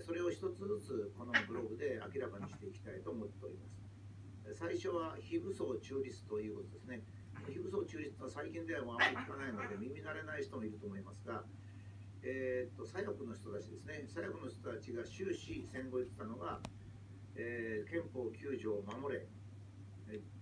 それを一つずつこのブログで明らかにしていきたいと思っております。最初は非武装中立ということですね。非武装中立は最近ではもうあまり聞かないので耳慣れない人もいると思いますが、左翼の人たちですね、左翼の人たちが終始戦後言ってたのが、憲法9条を守れ、